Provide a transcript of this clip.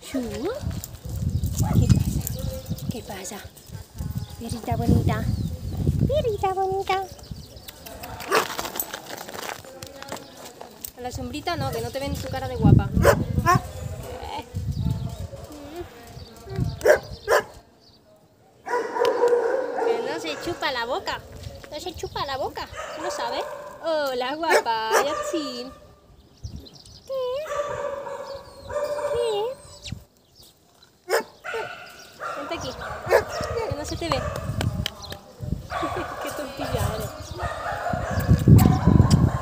Chu. ¿Qué pasa? ¿Qué pasa? Perrita bonita. Perrita bonita. A la sombrita no, que no te ven su cara de guapa. Que no se chupa la boca. No se chupa la boca. ¿No sabes? Hola, guapa. Yachín.